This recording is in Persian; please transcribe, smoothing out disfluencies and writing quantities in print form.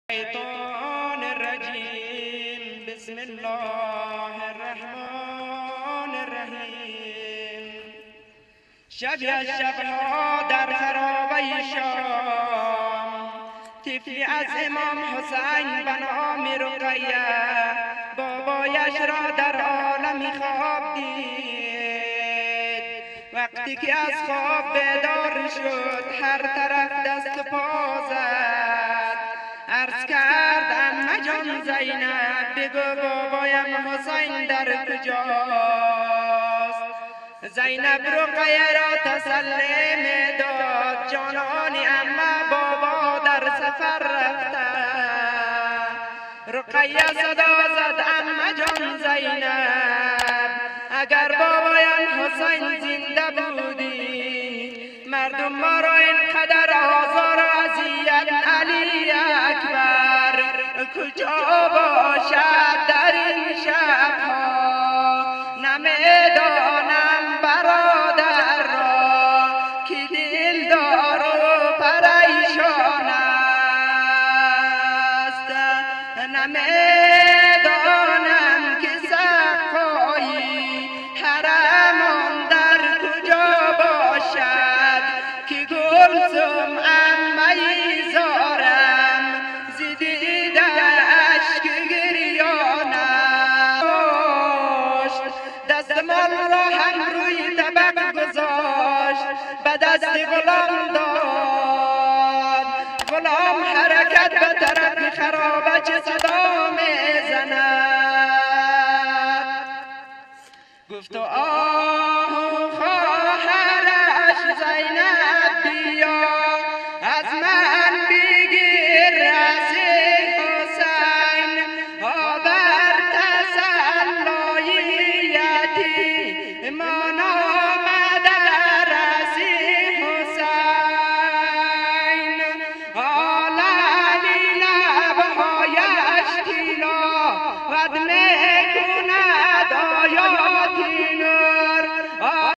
الشيطان الرجيم بسم الله الرحمن الرحیم. شبی از شبها در خرابه شام طفلی از امام حسین به نام رقیه بابایش را در عالم خواب دید. وقتی که از خواب بیدار شد هر طرف دست و پا زد. عرض کرد عمه جان زینب بگو بابایم حسین در کجاست. زینب رقیه را تسلی میداد جانانی عمه بابا در سفر رفته. رقیه صدا زد عمه جان زینب اگر بابایم حسین زنده بودی مردم ما را اینقدر آزار و اذیت علی اکبر کجا باشد در این شبها نمیدانم برادر را که دلدار و پریشان است. نمیدانم که سقای حرمان در کجا باشد که گلزم عمه زارم زدیده اشک گریان است. دستمال را هم روی طبق گذاشت به دست غلام داد. غلام حرکت به طرف خرابه چه صدا میزند. گفت